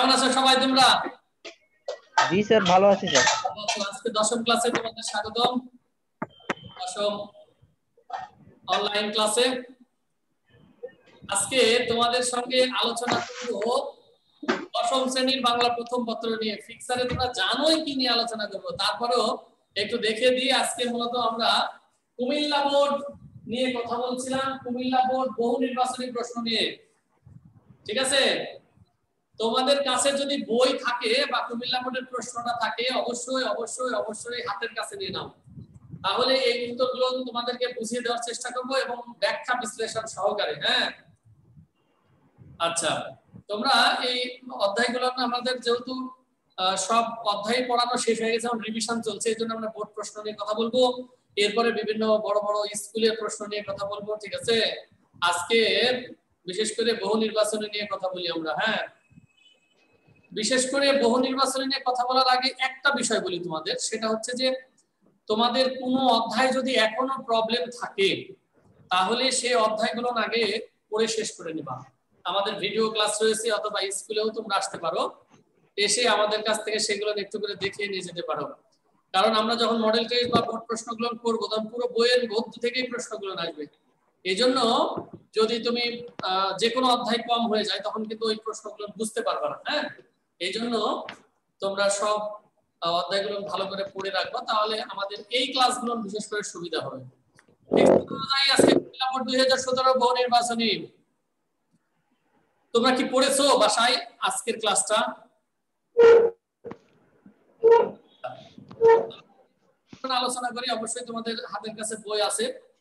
কেমন আছো সবাই তোমরা? জি স্যার, ভালো আছি স্যার। আজকে দশম ক্লাসে তোমাদের স্বাগতম। দশম অনলাইন ক্লাসে আজকে তোমাদের সঙ্গে আলোচনা করব দশম শ্রেণীর বাংলা প্রথম পত্র নিয়ে। ফিক্সারে তোমরা জানোই কি নিয়ে আলোচনা করব, তারপরেও একটু দেখে দিয়ে আজকে মূলত আমরা কুমিল্লা বোর্ড নিয়ে কথা বলছিলাম। কুমিল্লা বোর্ড বহু নির্বাচনী প্রশ্ন নিয়ে। ঠিক আছে, তোমাদের কাছে যদি বই থাকে বা কুমিল্লা বোর্ডের প্রশ্নটা থাকে অবশ্যই অবশ্যই অবশ্যই হাতের কাছে নিয়ে নাও, তাহলে এই উত্তরগুলো তোমাদেরকে বুঝিয়ে দেওয়ার চেষ্টা করব এবং ব্যাখ্যা বিশ্লেষণ সহকারে। হ্যাঁ, আচ্ছা, তোমরা এই অধ্যায়গুলো আমাদের যেহেতু সব অধ্যায় পড়ানো শেষ হয়ে গেছে, রিভিশন চলছে, এই জন্য আমরা বোর্ড প্রশ্ন নিয়ে কথা বলবো, এরপরে বিভিন্ন বড় বড় স্কুলের প্রশ্ন নিয়ে কথা বলবো। ঠিক আছে, আজকে বিশেষ করে বহু নির্বাচনী নিয়ে কথা বলি আমরা। হ্যাঁ, বিশেষ করে বহু নির্বাচনী নিয়ে কথা বলার আগে একটা বিষয় বলি তোমাদের, সেটা হচ্ছে যে তোমাদের কোনো অধ্যায় যদি এখনো প্রবলেম থাকে তাহলে সেই অধ্যায়গুলো আগে পড়ে শেষ করে নিবা। আমাদের ভিডিও ক্লাস রয়েছে, অথবা স্কুলেও তোমরা আসতে পারো, এসে আমাদের কাছ থেকে সেগুলো একটু করে দেখিয়ে নিয়ে যেতে পারো। কারণ আমরা যখন মডেল টেস্ট বা বোর্ড প্রশ্নগুলো করবো তখন পুরো বইয়ের গদ্য থেকেই প্রশ্নগুলো আসবে। এই জন্য যদি তুমি যে কোনো অধ্যায় কম হয়ে যায় তখন কিন্তু ওই প্রশ্নগুলো বুঝতে পারবে না। হ্যাঁ, এই জন্য তোমরা সব অধ্যায়গুলো ভালো করে পড়ে রাখবা, তাহলে আমাদের এই ক্লাসগুলো বিশেষ করে সুবিধা হবে। আজকে 2017 বহু নির্বাচনী তোমরা কি পড়েছো বাসায় আজকের ক্লাসটা? আলোচনা করি, অবশ্যই তোমাদের হাতের কাছে বই আছে।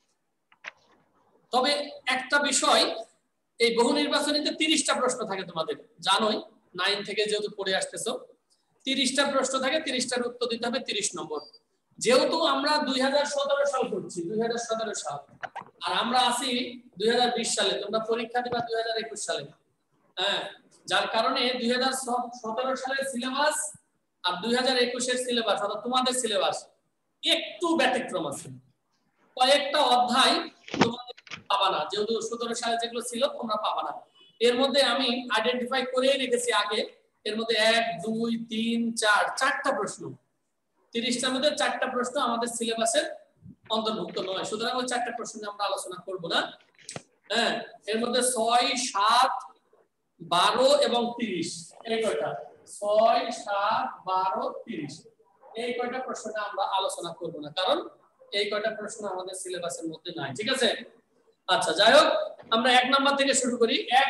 তবে একটা বিষয়, এই বহু নির্বাচনীতে 30টা প্রশ্ন থাকে, তোমাদের জানোই, 9 থেকে যেহেতু পড়ে আসতেছো 30টা প্রশ্ন থাকে, 30টার উত্তর দিতে হবে 30 নম্বর। যেহেতু আমরা 2017 সাল করছি, 2017 সাল, আর আমরা আছি 2020 সালে, তোমরা পরীক্ষা দিবা 2021 সালে। হ্যাঁ, যার কারণে 2017 সালের সিলেবাস আর 2021 সিলেবাস, অর্থাৎ তোমাদের সিলেবাস একটু ব্যতিক্রম আছে। কয়েকটা অধ্যায় তোমাদের পাবা না, যেহেতু 17 সালে যেগুলো ছিল তোমরা পাবা না। এর মধ্যে আমি আইডেন্টিফাই করে রেখেছি আগে, এর মধ্যে 1 2 3 4 চারটা প্রশ্ন, 30টার মধ্যে 4টা প্রশ্ন আমাদের সিলেবাসের অন্তর্ভুক্ত নয়, সুতরাং ওই 4টা প্রশ্ন নিয়ে আমরা আলোচনা করব না। হ্যাঁ, এর মধ্যে 6 7 12 এবং 30, এই কয়টা 6 7 12 30, এই কয়টা প্রশ্ন আমরা আলোচনা করব না, কারণ এই কয়টা প্রশ্ন আমাদের সিলেবাসের মধ্যে নাই। ঠিক আছে, আচ্ছা, যাই হোক, আমরা 1 নম্বর থেকে শুরু করি। 1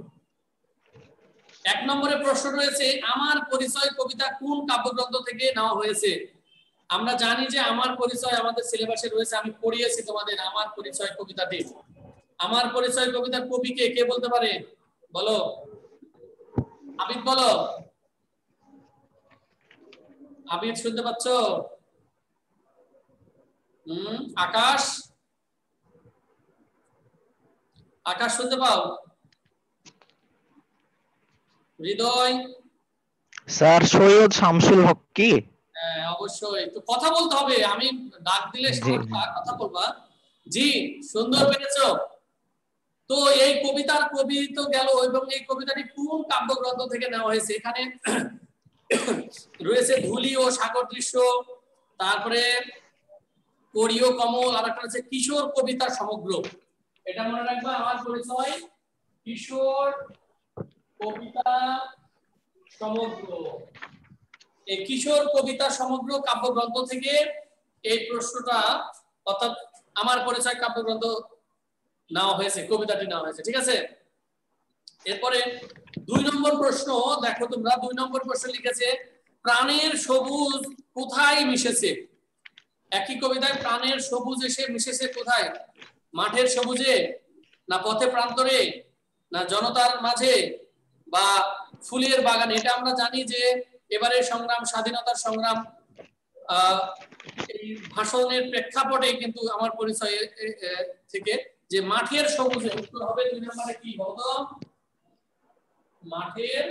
নম্বরে প্রশ্ন রয়েছে, আমার পরিচয় কবিতা কোন কাব্যগ্রন্থ থেকে নেওয়া হয়েছে? আমরা জানি যে আমার পরিচয় আমাদের সিলেবাসে রয়েছে, আমি পড়িয়েছি তোমাদের আমার পরিচয় কবিতাটি। আমার পরিচয় কবিতার কবি কে বলতে পারে? বলো, আবিদ বলো। আবিদ শুনতে পাচ্ছ? আকাশ, আকাশ শুনতে পাও? হৃদয় স্যার, সৈয়দ শামসুল হক কি? হ্যাঁ, অবশ্যই, তো কথা বলতে হবে, আমি ডাক দিলে কথা বলবা। জি, সুন্দর পেরেছো। তো এই কবিতার কবি তো গেল, এবং এই কবিতাটি কোন কাব্যগ্রন্থ থেকে নেওয়া হয়েছে? এখানে রয়েছে ধুলি ও সাগর দৃশ্য, তারপরে করিও কমল, আর একটা হচ্ছে কিশোর কবিতা সমগ্র। এটা মনে রাখবা, আমার পরিচয় কিশোর কবিতা সমগ্র। এই কিশোর কবিতা সমগ্র কাব্যগ্রন্থ থেকে এই প্রশ্নটা, অর্থাৎ আমার পরিচয় কাব্যগ্রন্থ নেওয়া হয়েছে, কবিতাটি নেওয়া হয়েছে। ঠিক আছে, এরপরে 2 নম্বর প্রশ্ন দেখো তোমরা। 2 নম্বর প্রশ্ন লিখেছে, প্রাণের সবুজ কোথায় মিশেছে? একই কবিতায় প্রাণের সবুজ এসে মিশেছে কোথায়? মাঠের সবুজে, না পথে প্রান্তরে, না জনতার মাঝে, বা ফুলের বাগানে? এটা আমরা জানি যে এবারে সংগ্রাম, স্বাধীনতার সংগ্রাম, এই ভাষণের প্রেক্ষাপটে কিন্তু আমার পরিচয় থেকে যে মাঠের সবুজে, উত্তর হবে 2 নম্বরে কি বলতো? মাঠের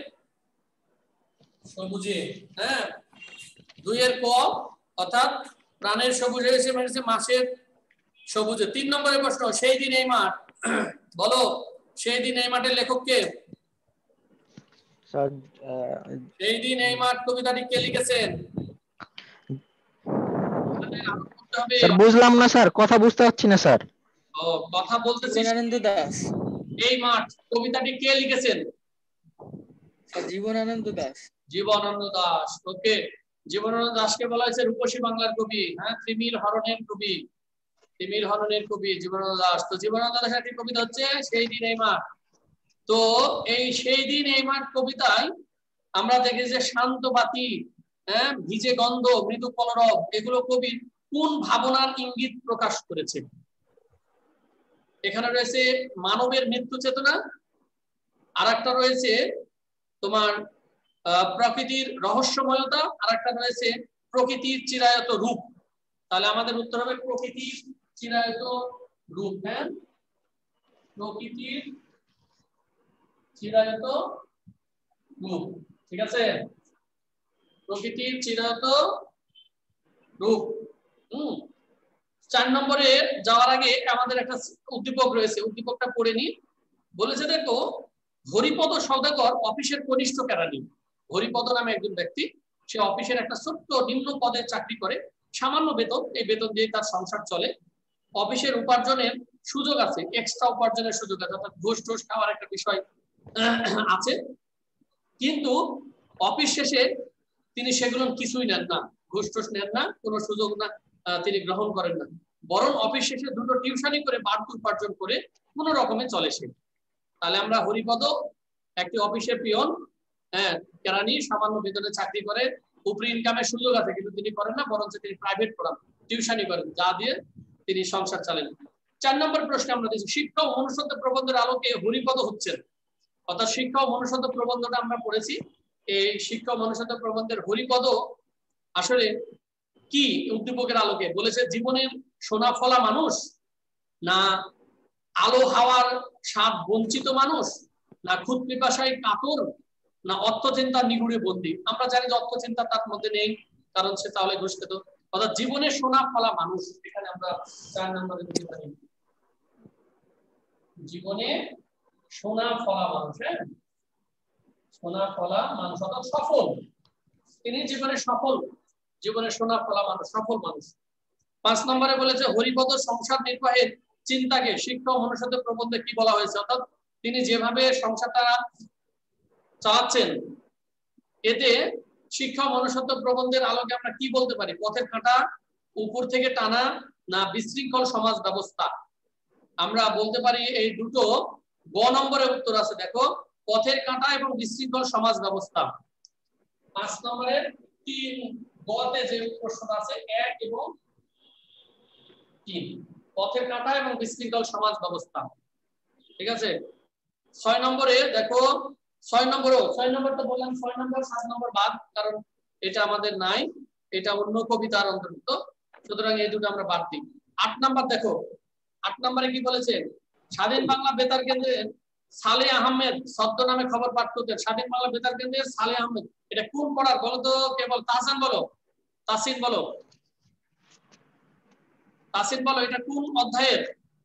সবুজে। হ্যাঁ, 2 এর ক, অর্থাৎ প্রাণের সবুজে এসে মানে মাছের সবুজে। 3 নম্বরের প্রশ্ন, সেই দিন এই মাঠ, বলো সেই দিন এই মাঠের লেখক কে? স্যার সেই দিন এই মাঠ কবিতাটি কে লিখেছেন? স্যার বুঝলাম না স্যার, কথা বুঝতে পারছি না স্যার। ও কথা বলতেছি। জীবনানন্দ দাস। এই মাঠ কবিতাটি কে লিখেছেন? জীবনানন্দ দাস। জীবনানন্দ দাস। ওকে, জীবনানন্দ দাসকে বলা হয়েছে রূপসী বাংলার কবি। হ্যাঁ, ত্রিমির হরণের কবি, ত্রিমির হরণের কবি জীবনানন্দ দাস। তো জীবনানন্দ দাসের একটি কবিতা হচ্ছে সেই দিন এই মাঠ। তো এই সেই দিন এই মাঠ কবিতায় আমরা দেখি যে শান্ত বাতি, হ্যাঁ, ভিজে গন্ধ, মৃদু কলরব, এগুলো কবি কোন ভাবনার ইঙ্গিত প্রকাশ করেছে? এখানে রয়েছে মানবের মৃত্যু চেতনা, আর একটা রয়েছে তোমার প্রকৃতির রহস্যময়তা, আর একটা রয়েছে প্রকৃতির চিরায়ত রূপ। তাহলে আমাদের উত্তর হবে প্রকৃতির চিরায়ত রূপ। হ্যাঁ, প্রকৃতির চিরায়ত রূপ, ঠিক আছে, প্রকৃতির চিরায়ত রূপ। 4 নম্বরে যাওয়ার আগে আমাদের একটা উদ্দীপক রয়েছে, উদ্দীপকটা পড়ে নি। বলেছে দেখো, হরিপদ সওদাগর অফিসের কনিষ্ঠ কেরানি। হরিপদ নামে একজন ব্যক্তি, সে অফিসের একটা ছোট্ট নিম্ন পদে চাকরি করে, সামান্য বেতন, এই বেতন দিয়ে তার সংসার চলে। অফিসের উপার্জনের সুযোগ আছে, এক্সট্রা উপার্জনের সুযোগ আছে, অর্থাৎ ঘুষ টুস খাওয়ার একটা বিষয় আছে, কিন্তু অফিস শেষে তিনি সেগুলো কিছুই নেন না, ঘুষ টুস নেন না, কোনো সুযোগ না তিনি গ্রহণ করেন না, বরং অফিস শেষে 2টো টিউশনি করে বাড়তি উপার্জন করে কোনো রকমে চলে সে। তাহলে আমরা হরিপদ একটি অফিসের পিয়ন, হ্যাঁ, কেরানি, সামান্য বেতনে চাকরি করে, উপরি ইনকামের সুযোগ আছে, কিন্তু তিনি করেন না, বরং তিনি প্রাইভেট পড়ান, টিউশনি করেন, যা দিয়ে তিনি সংসার চালান। 4 নম্বর প্রশ্নে আমরা দেখি শিক্ষা ও মনুষ্যত্ব প্রবন্ধের আলোকে হরিপদ হচ্ছেন, অর্থাৎ শিক্ষা ও মনুষ্যত্ব প্রবন্ধটা আমরা পড়েছি। এই শিক্ষা ও মনুষ্যত্ব প্রবন্ধের হরিপদ আসলে কি উদ্দীপকের আলোকে বলেছে? জীবনের সোনা ফলা মানুষ, না আলো হাওয়ার স্বাদ বঞ্চিত মানুষ, না খুদ পিপাসায় কাতর, না অর্থচিন্তার নিগুড়ে বন্দী? আমরা জানি যে অর্থচিন্তা তার মধ্যে নেই, কারণ সে তাহলে ঘুষ খেত। অর্থাৎ জীবনের সোনা ফলা মানুষ, এখানে আমরা 4 নম্বরে দিতে পারি জীবনে সোনা ফলা মানুষ। হ্যাঁ, সোনা ফলা মানুষ অর্থাৎ সফল, তিনি জীবনে সফল, জীবনে সোনা ফলা মানুষ, সফল মানুষ। 5 নম্বরে বলেছে হরিপদ সংসার নির্বাহের চিন্তাকে শিক্ষা ও মনুষ্যত্ব প্রবন্ধে কি বলা হয়েছে? অর্থাৎ তিনি যেভাবে সংসারটা চালাচ্ছেন, এতে শিক্ষা ও মনুষ্যত্ব প্রবন্ধের আলোকে আমরা কি বলতে পারি? পথের কাঁটা উপর থেকে টানা, না বিশৃঙ্খল সমাজ ব্যবস্থা? আমরা বলতে পারি এই দুটো গ নম্বরে উত্তর আছে, দেখো, পথের কাঁটা এবং বিশৃঙ্খল সমাজ ব্যবস্থা। 5 নম্বরের 3 গতে যে প্রশ্নটা আছে 1 এবং 3, পথের কাঁটা এবং বিশৃঙ্খল সমাজ ব্যবস্থা, ঠিক আছে। 6 নম্বরে দেখো, 6 নম্বরটা বললাম, 6 নম্বর 7 নম্বর বাদ, কারণ এটা আমাদের নাই, এটা অন্য কবিতার অন্তর্ভুক্ত, সুতরাং এই দুটো আমরা বাদ দিই। 8 নম্বর দেখো, 8 নম্বরে কি বলেছে? স্বাধীন বাংলা বেতার কেন্দ্রের সালে আহমেদ শব্দ নামে খবর পাঠ করতেন। স্বাধীন বাংলা বেতার কেন্দ্রের সালে আহমেদ, এটা কোন পড়ার বলো তো? কেবল তাহসান বলো, তাসিন বলো, তাসিন বলো, এটা কোন অধ্যায়ের?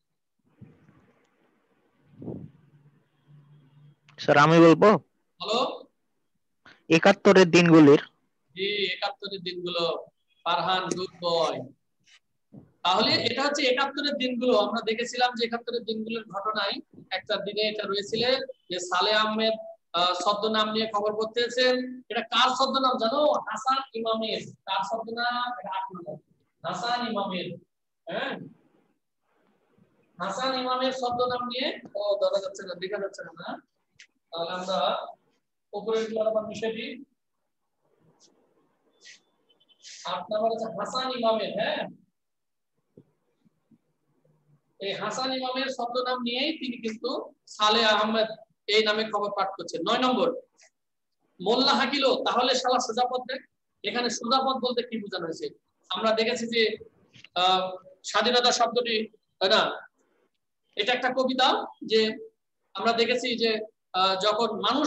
স্যার আমি বলবো, বলো। 71-এর দিনগুলির। জি, 71-এর দিনগুলো। Farhan, good boy. তাহলে এটা হচ্ছে 71-এর দিনগুলো। আমরা দেখেছিলাম যে 71-এর দিনগুলোর ঘটনায় একটা দিনে এটা রয়েছিল যে সালে আহমেদ ছদ্মনাম নিয়ে খবর করতেছেন। এটা কার ছদ্মনাম জানো? হাসান ইমামের। কার ছদ্মনাম? এটা 8 নম্বর, হাসান ইমামের। হ্যাঁ, হাসান ইমামের ছদ্মনাম নিয়ে, ও দেখা যাচ্ছে না, দেখা যাচ্ছে না, তাহলে আমরা উপরের গুলো আবার মিশে দিই। 8 নম্বর হচ্ছে হাসান ইমামের। হ্যাঁ, এই হাসান ইমামের ছদ্মনাম নিয়েই তিনি কিন্তু সালে আহমেদ এই নামে খবর পাঠ করছেন। 9 নম্বর, মোল্লা হাকিলো তাহলে শালা সোজাপথ দেখ। এখানে সোজাপথ বলতে কি বোঝানো হয়েছে? আমরা দেখেছি যে স্বাধীনতা শব্দটি, তাই না, এটা একটা কবিতা, যে আমরা দেখেছি যে যখন মানুষ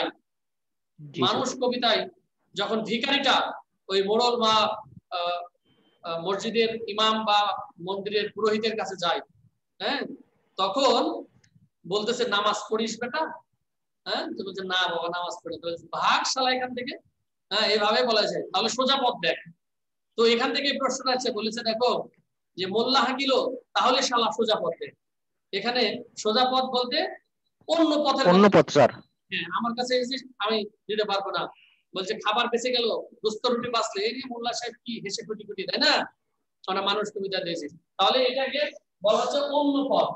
কবিতায় যখন ভিখারিটা ওই মোড়ল বা মসজিদের ইমাম বা মন্দিরের পুরোহিতের কাছে যায়, হ্যাঁ, তখন বলতেছে নামাজ পড়িস বেটা, হ্যাঁ, তো বলছে না বাবা নামাজ পড়ে, তো ভাগ শালা এখান থেকে। হ্যাঁ, এইভাবে বলা যায়। তাহলে সোজা পথ দেখ। তো এখান থেকে প্রশ্নটা আছে, বলেছে দেখো যে মোল্লা হাঁকিল তাহলে শালা সোজা পথ দেখ। এখানে সোজা পথ বলতে অন্য পথের অন্য কথা। পথ স্যার। হ্যাঁ, আমার কাছে এসেছিস আমি দিতে পারবো না। বলছে খাবার বেঁচে গেল, দুস্থ রুটি বাঁচলে, এই নিয়ে মোল্লা সাহেব কি হেসে কুটি কুটি, তাই না? মানে মানুষ কবিতা দিয়েছিস, তাহলে এটাকে বলা হচ্ছে অন্য পথ,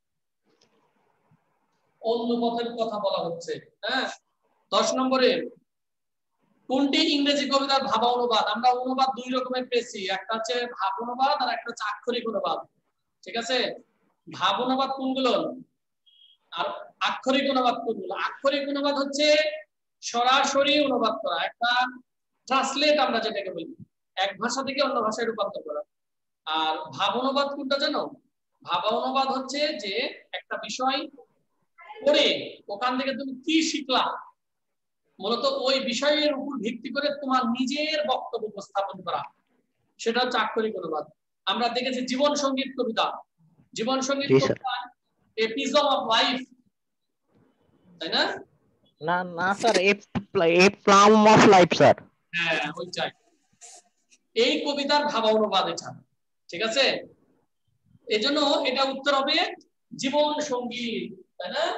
অন্য পথের কথা বলা হচ্ছে। হ্যাঁ, 10 নম্বরে কোনটি ইংরেজি কবিতার ভাবা অনুবাদ? আমরা অনুবাদ দুই রকমের পেয়েছি, একটা হচ্ছে ভাব অনুবাদ আর একটা হচ্ছে আক্ষরিক অনুবাদ। ঠিক আছে, ভাব অনুবাদ কোনগুলো আর আক্ষরিক অনুবাদ কোনগুলো? আক্ষরিক অনুবাদ হচ্ছে সরাসরি অনুবাদ করা, একটা ট্রান্সলেট আমরা যেটাকে বলি, এক ভাষা থেকে অন্য ভাষায় রূপান্তর করা। আর ভাব অনুবাদ কোনটা জানো? ভাবা অনুবাদ হচ্ছে যে একটা বিষয় পড়ে ওখান থেকে তুমি কি শিখলা, মূলত ওই বিষয়ের উপর ভিত্তি করে তোমার নিজের বক্তব্য উপস্থাপন করা, সেটা হচ্ছে আক্ষরিক অনুবাদ। আমরা দেখেছি জীবন সঙ্গীত কবিতা, জীবন সঙ্গীত কবিতা এপিসোড অফ লাইফ, তাই না? না না sir, a psalm of life sir. হ্যাঁ, ওইটাই। এই কবিতার ভাবা অনুবাদ এটা। ঠিক আছে, এজন্য এটা উত্তর হবে জীবন সঙ্গীত, তাই না?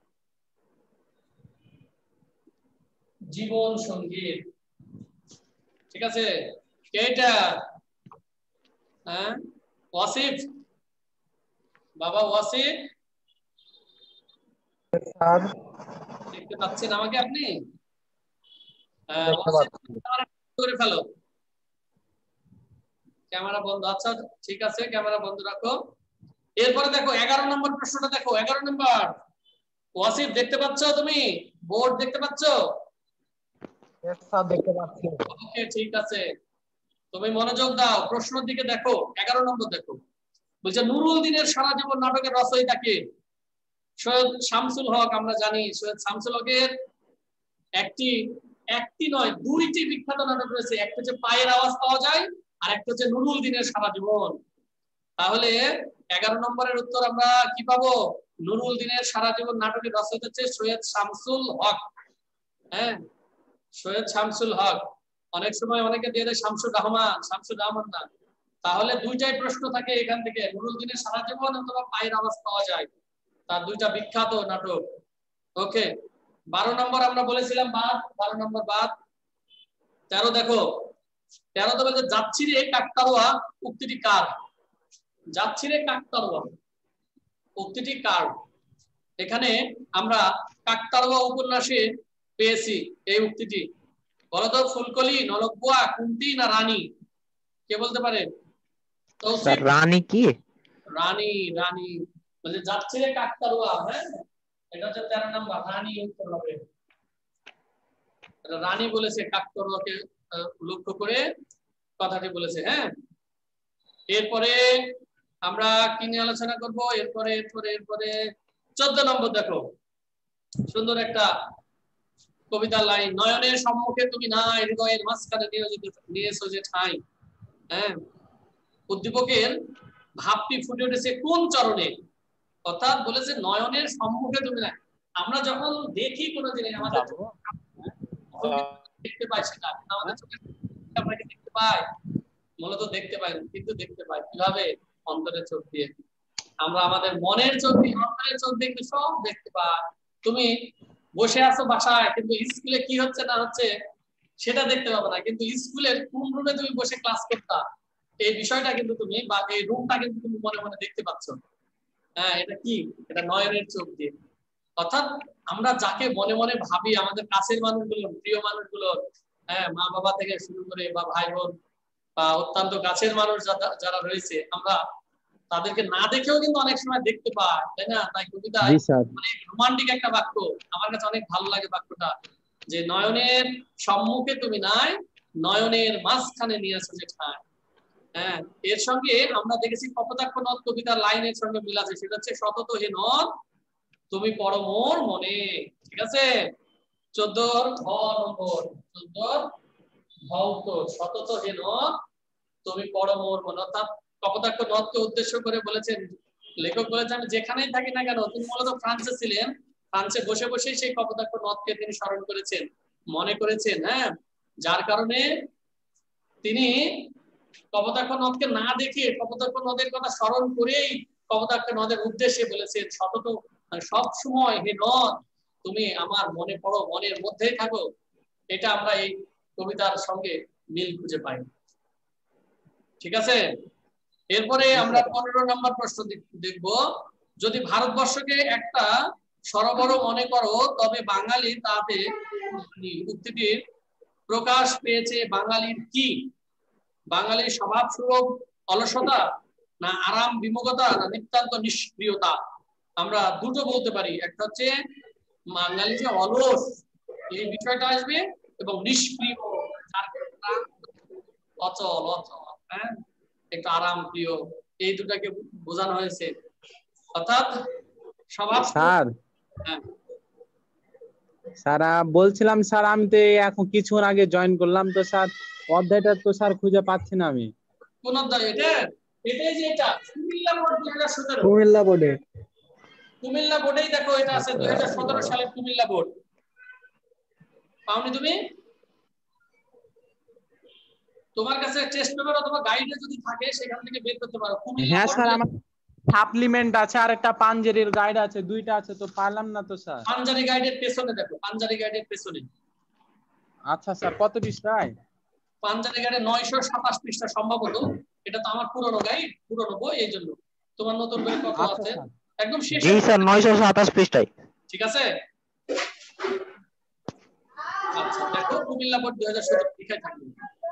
জীবন সঙ্গীত। ঠিক আছে, এটা হ্যাঁ ওয়াসিফ, বাবা ওয়াসিফ স্যার দেখতে পাচ্ছেন আমাকে আপনি? দেখতে পাচ্ছি। করে ফেলো, ক্যামেরা বন্ধ। আচ্ছা ঠিক আছে, ক্যামেরা বন্ধ রাখো। এরপরে দেখো 11 নম্বর প্রশ্নটা দেখো, 11 নম্বর। ওয়াসিফ দেখতে পাচ্ছ তুমি? বোর্ড দেখতে পাচ্ছ? স্যার দেখতে পাচ্ছি। ওকে ঠিক আছে, তুমি মনোযোগ দাও, প্রশ্নের দিকে দেখো। 11 নম্বর দেখো, বলছে নুরুল দিনের সারা জীবন নাটকের রচয়িতা কে? সৈয়দ শামসুল হক। আমরা জানি সৈয়দ শামসুল হকের একটি নয় দুইটি বিখ্যাত নাটক রয়েছে, একটা হচ্ছে পায়ের আওয়াজ পাওয়া যায় আর একটা হচ্ছে নুরুল দিনের সারা জীবন। তাহলে 11 নম্বরের উত্তর আমরা কি পাবো? নুরুল দিনের সারা জীবন নাটকের রচয়িতা হচ্ছে সৈয়দ শামসুল হক। হ্যাঁ, সৈয়দ শামসুল হক। অনেক সময় অনেকে দিয়ে দেয় শামসুর রহমান, শামসুর রহমান না। তাহলে দুইটাই প্রশ্ন থাকে এখান থেকে, নুরুল দিনের সারা জীবন অথবা পায়ের আওয়াজ পাওয়া যায়, তার দুইটা বিখ্যাত নাটক। ওকে, 12 নম্বর আমরা বলেছিলাম বাদ, 12 নম্বর বাদ। 13 দেখো, 13 তো বলছে যাচ্ছি রে কাকতাড়ুয়া উক্তিটি কার? যাচ্ছি রে কাকতাড়ুয়া উক্তিটি কার? এখানে আমরা কাকতাড়ুয়া উপন্যাসে পেয়েছি এই উক্তিটি। বলতো ফুলকলি, নলকুয়া, কুন্তি না রানী? কে বলতে পারে? স্যার রানী কি? রানী, রানী বলছে যাচ্ছে রে কাকতাড়ুয়া। হ্যাঁ, এটা হচ্ছে 13 নম্বর, রানী উত্তর হবে। রানী বলেছে কাকতাড়ুয়াকে লক্ষ্য করে কথাটি বলেছে। হ্যাঁ, এরপরে আমরা কি নিয়ে আলোচনা করব? এরপরে এরপরে এরপরে 14 নম্বর দেখো, সুন্দর একটা কবিতার লাইন, নয়নের সম্মুখে তুমি নাই, হৃদয়ের মাঝখানে নিয়েছো যে ঠাঁই। হ্যাঁ, উদ্দীপকের ভাবটি ফুটে উঠেছে কোন চরণে? অর্থাৎ বলেছে নয়নের সম্মুখে তুমি নাই। আমরা যখন দেখি কোনো জিনিস আমাদের দেখতে পাই, সেটা আমাদের চোখে আমরা কি দেখতে পাই? মূলত দেখতে পাই না, কিন্তু দেখতে পাই কিভাবে? অন্তরের চোখ দিয়ে। আমরা আমাদের মনের চোখ দিয়ে, অন্তরের চোখ দিয়ে কিন্তু সব দেখতে পাই। তুমি বসে আছো বাসায়, কিন্তু স্কুলে কি হচ্ছে না হচ্ছে সেটা দেখতে পাবে না, কিন্তু স্কুলের কোন রুমে তুমি বসে ক্লাস করতা এই বিষয়টা কিন্তু তুমি, বা এই রুমটা কিন্তু তুমি মনে মনে দেখতে পাচ্ছ। হ্যাঁ, এটা কি? এটা নয়নের চোখ দিয়ে। অর্থাৎ আমরা যাকে মনে মনে ভাবি, আমাদের কাছের মানুষগুলো, প্রিয় মানুষগুলো, হ্যাঁ, মা বাবা থেকে শুরু করে বা ভাই বোন বা অত্যন্ত কাছের মানুষ যারা রয়েছে, আমরা তাদেরকে না দেখেও কিন্তু অনেক সময় দেখতে পাই, তাই না? তাই কবিতায় অনেক রোমান্টিক একটা বাক্য, আমার কাছে অনেক ভালো লাগে বাক্যটা, যে নয়নের সম্মুখে তুমি নাই, নয়নের মাঝখানে নিয়েছো যে ঠাঁই। হ্যাঁ, এর সঙ্গে আমরা দেখেছি কপোতাক্ষ নদ কবিতার লাইনের সঙ্গে মিল আছে, সেটা হচ্ছে সতত হে নদ তুমি পড়ো মোর মনে। ঠিক আছে, 14 ঘ নম্বর, 14 ঘ উত্তর, সতত হে নদ তুমি পড়ো মোর মনে। অর্থাৎ কপোতাক্ষ নদকে উদ্দেশ্য করে বলেছেন লেখক, বলেছেন আমি যেখানেই থাকি না কেন, তিনি মূলত ফ্রান্সে ছিলেন, ফ্রান্সে বসে বসেই সেই কপোতাক্ষ নদকে তিনি স্মরণ করেছেন, মনে করেছেন। হ্যাঁ, যার কারণে তিনি কপোতাক্ষ নদকে না দেখে কপোতাক্ষ নদের কথা স্মরণ করেই কপোতাক্ষ নদের উদ্দেশ্যে বলেছেন, সতত সব সময় হে নদ তুমি আমার মনে পড়ো, মনের মধ্যেই থাকো। এটা আমরা এই কবিতার সঙ্গে মিল খুঁজে পাই। ঠিক আছে, এরপরে আমরা 15 নম্বর প্রশ্ন দেখব। যদি ভারতবর্ষকে একটা সরোবর মনে করো তবে বাঙালি তাতে উক্তিটির প্রকাশ পেয়েছে বাঙালির কি? বাঙালির স্বভাব সুলভ অলসতা, না আরাম বিমুখতা, না নিতান্ত নিষ্ক্রিয়তা? আমরা দুটো বলতে পারি, একটা হচ্ছে বাঙালি যে অলস এই বিষয়টা আসবে, এবং নিষ্ক্রিয় অচল অচল, হ্যাঁ একটু আরাম প্রিয়, এই দুটাকে বোঝানো হয়েছে। অর্থাৎ স্বভাব। স্যার স্যার বলছিলাম স্যার, আমি তো এখন কিছুক্ষণ আগে জয়েন করলাম, তো স্যার অধ্যায়টা তো স্যার খুঁজে পাচ্ছি না আমি। কোন অধ্যায় এটা? এটাই যে এটা কুমিল্লা বোর্ড 2017, কুমিল্লা বোর্ডে। কুমিল্লা বোর্ডেই দেখো এটা আছে 2017 সালের কুমিল্লা বোর্ড। পাওনি তুমি? তোমার কাছে টেস্ট পেপার অথবা গাইডে যদি থাকে সেখান থেকে বের করতে পারো। হ্যাঁ স্যার, আমার সাপ্লিমেন্ট আছে আর একটা পাঞ্জেরির গাইড আছে, দুইটা আছে, তো পারলাম না তো স্যার। পাঞ্জারি গাইডের পেছনে দেখো, পাঞ্জারি গাইডের পেছনে। আচ্ছা স্যার, কত পৃষ্ঠায়? পাঞ্জারি গাইডে 927 পৃষ্ঠা সম্ভবত। এটা তো আমার পুরনো গাইড, পুরনো বই, এই জন্য। তোমার নতুন বই কত আছে? একদম শেষে। জি স্যার, 927 পৃষ্ঠায়। ঠিক আছে, আচ্ছা দেখো কুমিল্লা বোর্ড 2017 লিখাই থাকবে।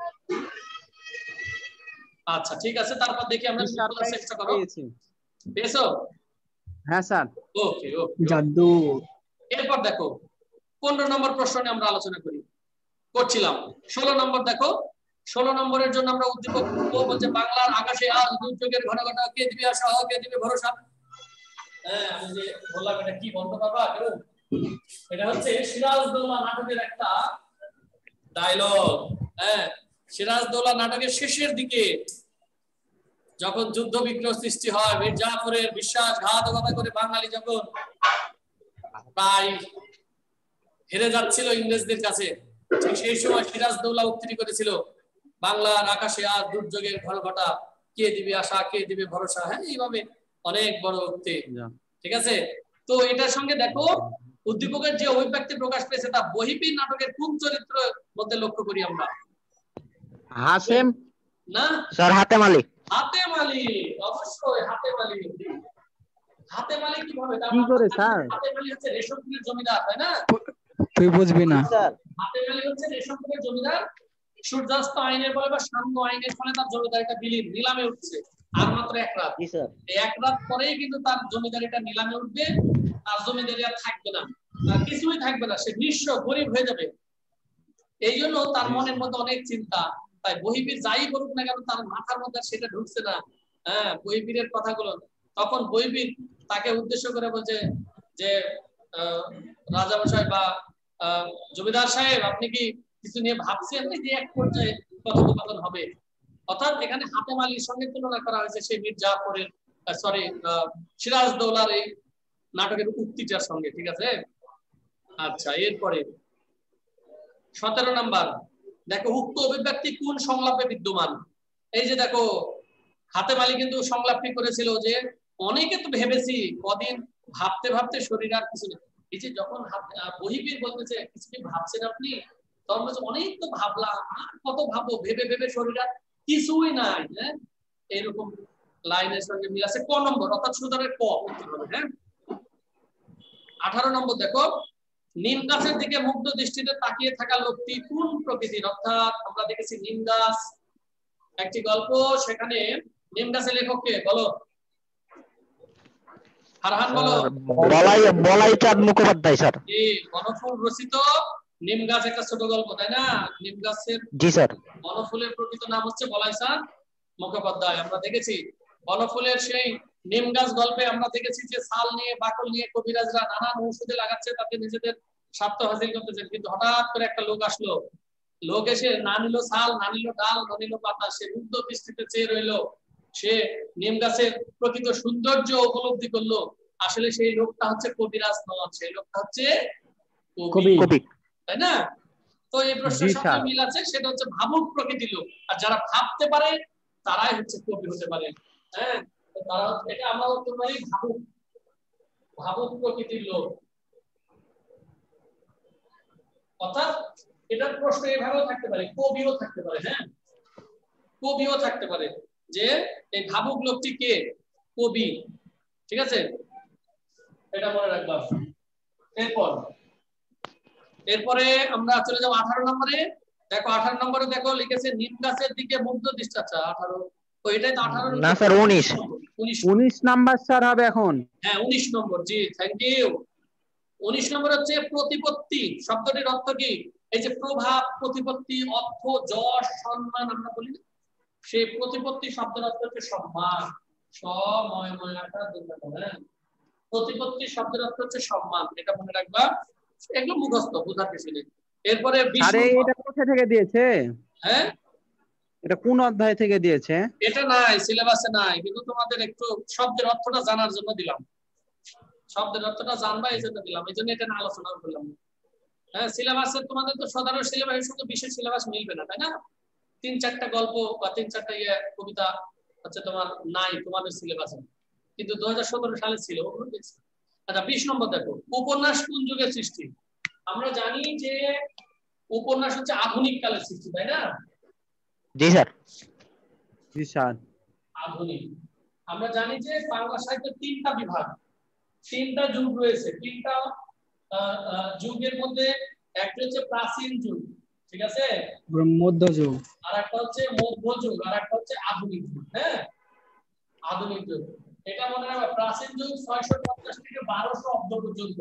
আচ্ছা ঠিক আছে, তারপর দেখি আমরা চেষ্টা করব। পেয়েছো? হ্যাঁ স্যার। ওকে ওকে, জাদু। এরপর দেখো 15 নম্বর প্রশ্ন নিয়ে আমরা আলোচনা করছিলাম। 16 নম্বর দেখো, 16 নম্বরের জন্য আমরা উদ্দীপক বলছে বাংলার আকাশে আজ দুর্যোগের ঘন ঘন কে দিবে আশা, কে দিবে ভরসা। হ্যাঁ, আমি যে বললাম এটা কি বলতে পারবা কেউ? এটা হচ্ছে সিরাজদৌল্লা নাটকের একটা ডায়লগ। হ্যাঁ, সিরাজদৌল্লা নাটকের শেষের দিকে যখন যুদ্ধ বিগ্রহ সৃষ্টি হয়, মীর জাফরের বিশ্বাসঘাতকতা করে বাঙালি যখন প্রায় হেরে যাচ্ছিল ইংরেজদের কাছে, ঠিক সেই সময় সিরাজদৌল্লা উক্তি করেছিল বাংলার আকাশে আজ দুর্যোগের ঘন ঘটা, কে দিবে আশা, কে দিবে ভরসা। হ্যাঁ, এইভাবে অনেক বড় উক্তি। ঠিক আছে, তো এটার সঙ্গে দেখো উদ্দীপকের যে অভিব্যক্তি প্রকাশ পেয়েছে তা বহিবীর নাটকের কোন চরিত্রের মধ্যে লক্ষ্য করি আমরা? হাসেম না স্যার, হাতেম আলী। হাতেম আলী, অবশ্যই হাতেম আলী। হাতেম আলী কিভাবে? কি করে স্যার? হাতেম আলী হচ্ছে রেশমপুরের জমিদার, তাই না? তুই বুঝবি না স্যার। হাতেম আলী হচ্ছে রেশমপুরের জমিদার। সূর্যাস্ত আইনের বলে বা সাম্য আইনের ফলে তার জমিদারিটা নিলামে উঠছে। আর মাত্র এক রাত, এক রাত পরেই কিন্তু তার জমিদারিটা নিলামে উঠবে। তার জমিদারি আর থাকবে না, আর কিছুই থাকবে না, সে নিঃস্ব গরিব হয়ে যাবে। এই জন্য তার মনের মধ্যে অনেক চিন্তা। তাই বহিবীর যাই বলুক না কেন, তার মাথার মধ্যে সেটা ঢুকছে না। হ্যাঁ, বহিবীরের কথাগুলো। তখন বহিবীর তাকে উদ্দেশ্য করে বলছে যে রাজামশাই বা জমিদার সাহেব, আপনি কি কিছু নিয়ে ভাবছেন যে এক পর্যায়ে কথোপকথন হবে? অর্থাৎ এখানে হাতেম আলীর সঙ্গে তুলনা করা হয়েছে সেই মীর জাফরের সিরাজদৌলার এই নাটকের উক্তিটার সঙ্গে। ঠিক আছে, আচ্ছা এরপরে 17 নাম্বার দেখো, উক্ত অভিব্যক্তি কোন সংলাপে বিদ্যমান? এই যে দেখো, হাতেম আলী কিন্তু সংলাপটি করেছিল যে অনেকে তো ভেবেছি, কদিন ভাবতে ভাবতে শরীর আর কিছু নেই। এই যে যখন বহিবীর বলতেছে কিছু কি ভাবছেন আপনি, তখন বলছে অনেক তো ভাবলাম, আর কত ভাবো, ভেবে ভেবে শরীর আর কিছুই নাই। হ্যাঁ, এরকম লাইনের সঙ্গে মিল আছে। ক নম্বর, অর্থাৎ সুতরাং ক উত্তর হবে। হ্যাঁ, 18 নম্বর দেখো, নিম গাছের দিকে মুগ্ধ দৃষ্টিতে তাকিয়ে থাকা লোকটি কোন প্রকৃতির? অর্থাৎ আমরা দেখেছি নিম গাছ একটি গল্প, সেখানে নিম গাছের লেখককে বলো, ফারহান বলো। বলাই চাঁদ মুখোপাধ্যায় স্যার। বনফুল রচিত নিম গাছ একটা ছোট গল্প, তাই না? নিম গাছের জি স্যার। বনফুলের প্রকৃত নাম হচ্ছে বলাই চাঁদ মুখোপাধ্যায়। আমরা দেখেছি বনফুলের সেই নিম গাছ গল্পে আমরা দেখেছি যে ছাল নিয়ে, বাকল নিয়ে কবিরাজরা নানান ঔষধে লাগাচ্ছে, তাতে নিজেদের স্বার্থ হাসিল করতেছেন। কিন্তু হঠাৎ করে একটা লোক আসলো, লোক এসে না নিল ছাল, না নিল ডাল, না নিল পাতা, সে মুগ্ধ দৃষ্টিতে চেয়ে রইলো। সে নিম গাছের প্রকৃত সৌন্দর্য উপলব্ধি করলো, আসলে সেই লোকটা হচ্ছে কবিরাজ নন, সেই লোকটা হচ্ছে কবি। কবি। তাই না? তো এই প্রশ্নের সঙ্গে মিল আছে, সেটা হচ্ছে ভাবুক প্রকৃতির লোক, আর যারা ভাবতে পারে তারাই হচ্ছে কবি হতে পারে। হ্যাঁ, তারা এটা আমরা উত্তর পারি ভাবুক, ভাবুক প্রকৃতির লোক। অর্থাৎ এটার প্রশ্ন এভাবেও থাকতে পারে, কবিও থাকতে পারে। হ্যাঁ, কবিও থাকতে পারে যে এই ভাবুক লোকটি কে, কবি। ঠিক আছে, এটা মনে রাখলাম। এরপরে আমরা চলে যাবো 18 নম্বরে। দেখো 18 নম্বরে দেখো লিখেছে নিম গাছের দিকে মুগ্ধ দৃষ্টি। আচ্ছা 18, তো এটাই তো 18 না স্যার 19। 19 নাম্বার স্যার হবে এখন। হ্যাঁ 19 নম্বর, জি থ্যাংক ইউ। 19 নম্বর হচ্ছে প্রতিপত্তি। শব্দটির অর্থ কি? এই যে প্রভাব, প্রতিপত্তি, অর্থ, যশ, সম্মান আমরা বলি না, সেই প্রতিপত্তি শব্দের অর্থ হচ্ছে সম্মান। প্রতিপত্তি শব্দের অর্থ হচ্ছে সম্মান, এটা মনে রাখবা, এগুলো মুখস্থ, বোঝার কিছু নেই। এরপরে আরে এটা কোথা থেকে দিয়েছে? হ্যাঁ, এটা কোন অধ্যায় থেকে দিয়েছে? এটা নাই, সিলেবাসে নাই, কিন্তু তোমাদের একটু শব্দের অর্থটা জানার জন্য দিলাম। শব্দের অর্থটা জানবা এই জন্য দিলাম, এই জন্য এটা না আলোচনা করলাম। হ্যাঁ, সিলেবাসে তোমাদের তো সাধারণ সিলেবাসের সঙ্গে বিশেষ সিলেবাস মিলবে না, তাই না? 3-4টা গল্প বা 3-4টা কবিতা হচ্ছে তোমার নাই তোমাদের সিলেবাসে, কিন্তু 2017 সালে ছিল। আচ্ছা 20 নম্বর দেখো, উপন্যাস কোন যুগের সৃষ্টি? আমরা জানি যে উপন্যাস হচ্ছে আধুনিক কালের সৃষ্টি, তাই না? জি স্যার। জি স্যার। আধুনিক। আমরা জানি যে বাংলা সাহিত্যের 3টা বিভাগ, 3টা যুগ রয়েছে। 3টা যুগের মধ্যে একটা হচ্ছে প্রাচীন যুগ, ঠিক আছে, মধ্যযুগ, আর একটা হচ্ছে মধ্যযুগ, আর একটা হচ্ছে আধুনিক যুগ। হ্যাঁ, আধুনিক যুগ এটা মনে রাখবে, প্রাচীন যুগ 650 থেকে 1200 অব্দ পর্যন্ত,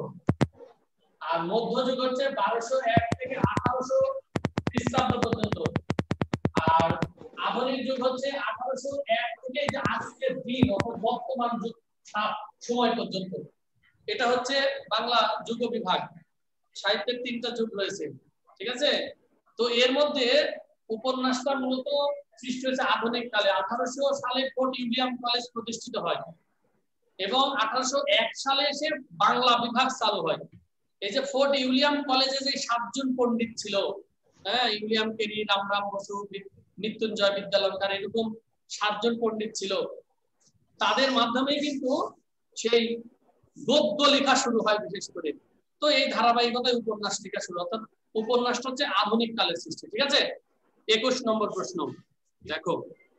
আর মধ্যযুগ হচ্ছে 1201 থেকে 1800 খ্রিস্টাব্দ পর্যন্ত, আর আধুনিক যুগ হচ্ছে 1801 থেকে যে আজকের দিন অর্থাৎ বর্তমান যুগ সময় পর্যন্ত। এটা হচ্ছে বাংলা যুগ বিভাগ। সাহিত্যের 3টা যুগ রয়েছে, ঠিক আছে। তো এর মধ্যে উপন্যাসটা মূলত সৃষ্টি হয়েছে আধুনিক কালে। 1800 সালে ফোর্ট উইলিয়াম কলেজ প্রতিষ্ঠিত হয় এবং 1801 সালে এসে বাংলা বিভাগ চালু হয়। এই যে ফোর্ট উইলিয়াম কলেজে যে 7 জন পণ্ডিত ছিল, হ্যাঁ, উইলিয়াম কেরি, রামরাম বসু, মৃত্যুঞ্জয় বিদ্যালঙ্কার, এরকম 7 জন পণ্ডিত ছিল, তাদের মাধ্যমে কিন্তু সেই গদ্য লেখা শুরু হয় বিশেষ করে। তো এই ধারাবাহিকতায় উপন্যাস লেখা শুরু, অর্থাৎ উপন্যাসটা হচ্ছে আধুনিক কালের সৃষ্টি, ঠিক আছে। 21 নম্বর প্রশ্ন দেখো,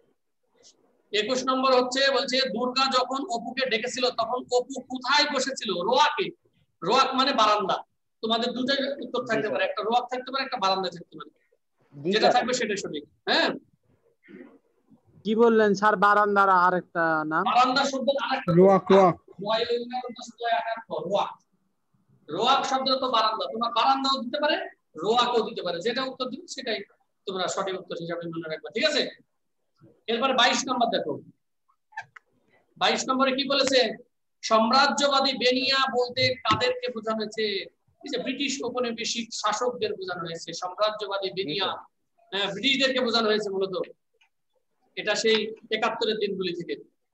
21 নম্বর হচ্ছে, বলছে দুর্গা যখন অপুকে ডেকেছিল তখন অপু কোথায় বসেছিল? রোয়াকে। রোয়াক মানে বারান্দা। তোমাদের দুটো উত্তর থাকতে পারে, একটা রোয়াক থাকতে পারে, একটা বারান্দা থাকতে পারে, যেটা থাকবে সেটা সঠিক। হ্যাঁ, কি বললেন স্যার? বারান্দার আরেকটা নাম? বারান্দা শব্দের আরেকটা রোয়াক। রোয়াক রোয়াক, রোয়াক শব্দের তো বারান্দা, তোমার বারান্দাও দিতে পারে, রোয়াকও দিতে পারে, যেটা উত্তর দিবে সেটাই তোমরা সঠিক উত্তর হিসাবে মনে রাখবে, ঠিক আছে। এরপরে 22 নম্বর দেখো, 22 নম্বরে কি বলেছে? সাম্রাজ্যবাদী বেনিয়া বলতে কাদেরকে বোঝানো হয়েছে? এই যে ব্রিটিশ ঔপনিবেশিক শাসকদের বোঝানো হয়েছে সাম্রাজ্যবাদী বেনিয়া। হ্যাঁ, ব্রিটিশদেরকে বোঝানো হয়েছে মূলত, এটা সেই 71-এর দিনগুলি থেকে।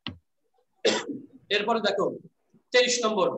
এরপরে দেখো 23 নম্বর,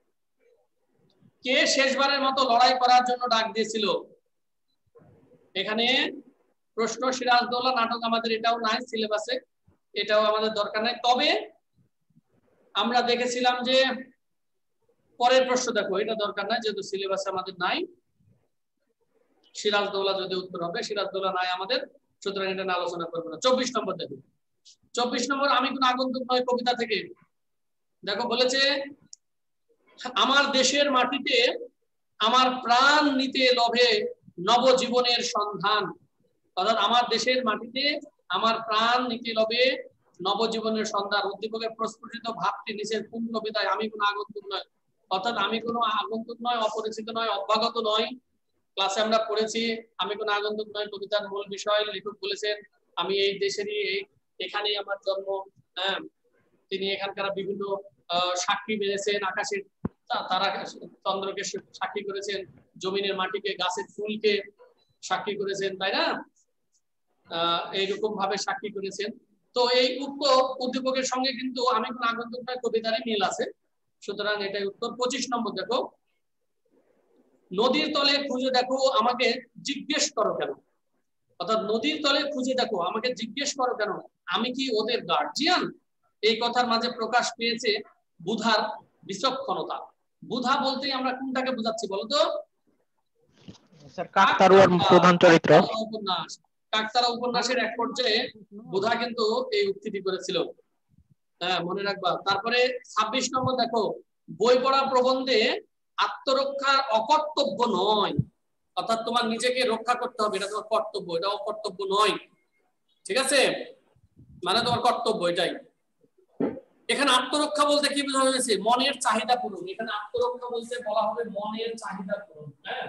কে শেষবারের মতো লড়াই করার জন্য ডাক দিয়েছিল? এখানে প্রশ্ন সিরাজদৌল্লা নাটক আমাদের এটাও নাই সিলেবাসে, এটাও আমাদের দরকার নাই। তবে আমরা দেখেছিলাম যে পরের প্রশ্ন দেখো, এটা দরকার নাই যেহেতু সিলেবাসে আমাদের নাই। সিরাজদৌল্লা যদি উত্তর হবে, সিরাজদৌল্লা নাই আমাদের, সুতরাং এটা নিয়ে আলোচনা করবো না। 24 নম্বর দেখো, 24 নম্বর আমি কোন আগন্তুক নয় কবিতা থেকে দেখো বলেছে, আমার দেশের মাটিতে আমার প্রাণ নিতে লোভে নবজীবনের সন্ধান। অর্থাৎ আমার দেশের মাটিতে আমার প্রাণ নিতে লোভে নবজীবনের সন্ধান। উদ্দীপকের প্রস্ফুটিত ভাবটি নিচের কোন কবিতায়? আমি কোনো আগন্তুক নয়, অর্থাৎ আমি কোনো আগন্তুক নয়, অপরিচিত নয়, অভ্যাগত নয়। ক্লাসে আমরা পড়েছি আমি কোনো আগন্তুক নয় কবিতার মূল বিষয় লেখক বলেছেন আমি এই দেশেরই, এখানেই আমার জন্ম। হ্যাঁ, তিনি এখানকার বিভিন্ন সাক্ষী মেরেছেন, আকাশের তারা চন্দ্রকে সাক্ষী করেছেন, জমিনের মাটিকে, গাছের ফুলকে সাক্ষী করেছেন, তাই না? এইরকম ভাবে সাক্ষী করেছেন। তো এই উক্ত উদ্দীপকের সঙ্গে কিন্তু আমি কোন আগন্তুক নয় কবিতারই মিল আছে। সুতরাং এটাই উত্তর। 25 নম্বর দেখো, নদীর তলে খুঁজে দেখো আমাকে জিজ্ঞেস করো কেন। অর্থাৎ নদীর তলে খুঁজে দেখো আমাকে জিজ্ঞেস করো কেন, আমি কি ওদের গার্জিয়ান? এই কথার মাঝে প্রকাশ পেয়েছে বুধার বিচক্ষণতা। বুধা বলতেই আমরা কোনটাকে বোঝাচ্ছি বলতো? স্যার কাকতাড়ুয়ার প্রধান চরিত্র। উপন্যাস, কাকতাড়ুয়া উপন্যাসের এক পর্যায়ে বুধা কিন্তু এই উক্তিটি করেছিল। হ্যাঁ, মনে রাখবা। তারপরে 26 নম্বর দেখো, বই পড়া প্রবন্ধে আত্মরক্ষার অকর্তব্য নয়, অর্থাৎ তোমার নিজেকে রক্ষা করতে হবে, এটা তোমার কর্তব্য, এটা অকর্তব্য নয়। ঠিক আছে, মানে তোমার কর্তব্য এটাই। এখানে আত্মরক্ষা বলতে কি বোঝা হয়েছে? মনের চাহিদা পূরণ। এখানে আত্মরক্ষা বলতে বলা হবে মনের চাহিদা পূরণ। হ্যাঁ,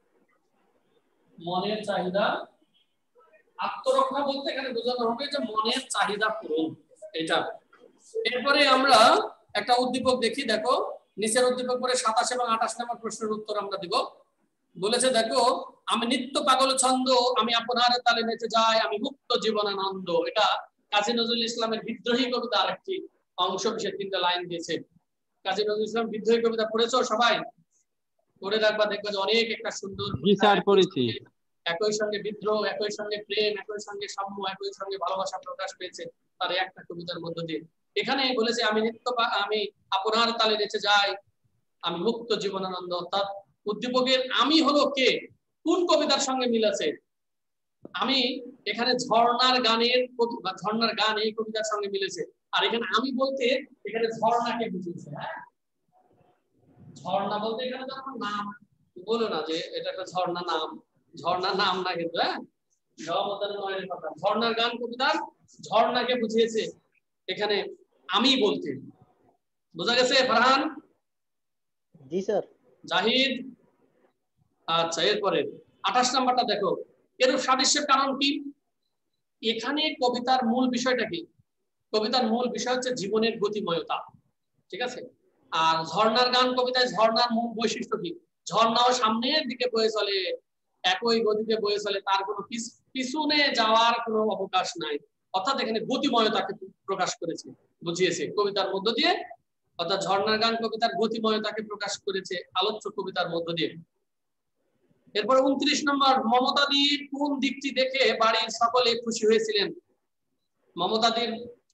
মনের চাহিদা। আত্মরক্ষা বলতে এখানে বোঝানো হবে যে মনের চাহিদা পূরণ, এটা। এরপরে আমরা একটা উদ্দীপক দেখি, দেখো নিচের উদ্দীপক পরে 27 এবং 28 নম্বর প্রশ্নের উত্তর আমরা দিব। বলেছে দেখো, আমি নিত্য পাগল ছন্দ, আমি আপনার তালে নেচে যাই, আমি মুক্ত জীবনানন্দ। এটা কাজী নজরুল ইসলামের বিদ্রোহী কবিতা আরেকটি অংশ, বিশেষ 3টা লাইন দিয়েছে। কাজী নজরুল ইসলাম বিদ্রোহী কবিতা পড়েছো সবাই? পড়ে রাখবা, দেখবে যে অনেক একটা সুন্দর। জি স্যার, পড়েছি। একই সঙ্গে বিদ্রোহ, একই সঙ্গে প্রেম, একই সঙ্গে সাম্য, একই সঙ্গে ভালোবাসা প্রকাশ পেয়েছে তার একটা কবিতার মধ্য দিয়ে। এখানে বলেছে আমি আমি আপনার তালে নেচে যাই, আমি মুক্ত জীবনানন্দ। অর্থাৎ উদ্দীপকের আমি হলো কে, কোন কবিতার সঙ্গে মিল আছে? আমি এখানে ঝর্ণার গানের বা ঝর্ণার গান এই কবিতার সঙ্গে মিলেছে। আর এখানে আমি বলতে এখানে ঝর্ণাকে বুঝিয়েছে। হ্যাঁ, ঝর্ণা বলতে এখানে যখন নাম বলো না যে এটা একটা ঝর্ণা নাম, ঝর্ণা নাম না কিন্তু। হ্যাঁ, ঝর্ণার গান কবিতার ঝর্ণাকে বুঝিয়েছে এখানে আমি বলতে। বোঝা গেছে ফারহান? জি স্যার। জাহিদ? আচ্ছা, এরপরে 28 নাম্বারটা দেখো, এরূপ সাদৃশ্যের কারণ কি? এখানে কবিতার মূল বিষয়টা কি? কবিতার মূল বিষয় হচ্ছে জীবনের গতিময়তা। ঠিক আছে, আর ঝর্ণার গান কবিতায় ঝর্ণার মূল বৈশিষ্ট্য কি? ঝর্ণাও সামনের দিকে বয়ে চলে, একই গতিতে বয়ে চলে, তার কোনো পিছনে যাওয়ার কোনো অবকাশ নাই। অর্থাৎ এখানে গতিময়তাকে প্রকাশ করেছে, বুঝিয়েছে কবিতার মধ্য দিয়ে। অর্থাৎ ঝর্ণার গান কবিতার গতিময়তাকে প্রকাশ করেছে আলোচ্য কবিতার মধ্য দিয়ে। এরপর 29 নম্বর, মমতাদি কোন দিকটি দেখে বাড়ির সকলে খুশি হয়েছিলেন? মমতাদির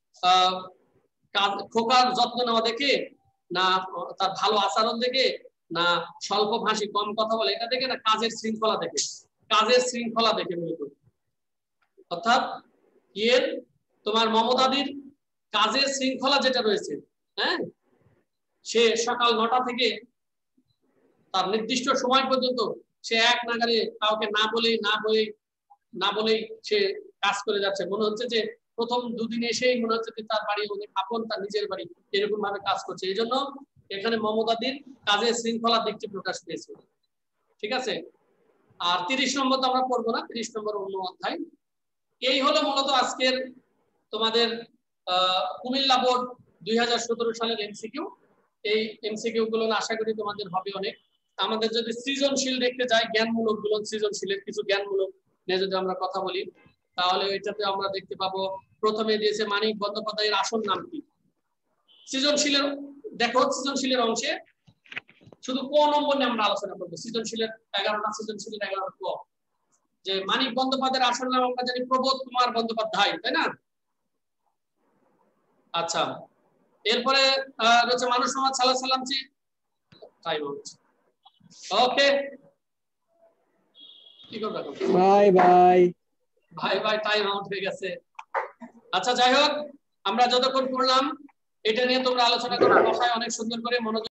খোকার যত্ন নেওয়া দেখে, না তার ভালো আচরণ দেখে, না স্বল্প ভাষী কম কথা বলে এটা দেখে, না কাজের শৃঙ্খলা দেখে? কাজের শৃঙ্খলা দেখে মূলত। অর্থাৎ এর তোমার মমতাদির কাজের শৃঙ্খলা যেটা রয়েছে, হ্যাঁ, সে সকাল 9টা থেকে তার নির্দিষ্ট সময় পর্যন্ত সে এক নাগারে কাউকে না বলেই সে কাজ করে যাচ্ছে। মনে হচ্ছে যে প্রথম দুদিন এসেই মনে হচ্ছে যে তার বাড়ি অনেক আপন, তার নিজের বাড়ি, এরকম ভাবে কাজ করছে। এই জন্য এখানে মমতাদির কাজের শৃঙ্খলা দিকটি প্রকাশ পেয়েছে। ঠিক আছে, আর 30 নম্বর তো আমরা পড়বো না, 30 নম্বর অন্য অধ্যায়। এই হলো মূলত আজকের তোমাদের কুমিল্লা বোর্ড 2017 সালের এমসিকিউ। এই এমসিকিউ গুলো আশা করি তোমাদের হবে অনেক। আমাদের যদি সৃজনশীল দেখতে যাই, জ্ঞানমূলক গুলো, সৃজনশীলের কিছু জ্ঞানমূলক নিয়ে যদি আমরা কথা বলি, তাহলে এটাতে আমরা দেখতে পাবো প্রথমে দিয়েছে মানিক বন্দ্যোপাধ্যায়ের আসল নাম কি। সৃজনশীলের দেখো, সৃজনশীলের অংশে শুধু ক নম্বর নিয়ে আমরা আলোচনা করবো। সৃজনশীলের 11টা সৃজনশীলের 11টা ক, যে মানিক বন্দ্যোপাধ্যায়ের আসল নাম আমরা জানি প্রবোধ কুমার বন্দ্যোপাধ্যায়, তাই না? আচ্ছা, এরপরে রয়েছে মানুষ মোহাম্মদ সাল্লাল্লাহু আলাইহি সাল্লাম জি। টাইম হচ্ছে, ওকে, কি করবে? বাই বাই ভাই ভাই, টাইম আউট হয়ে গেছে। আচ্ছা, যাই হোক, আমরা যতক্ষণ পড়লাম এটা নিয়ে তোমরা আলোচনা করো, ভাষায় অনেক সুন্দর করে মনোযোগ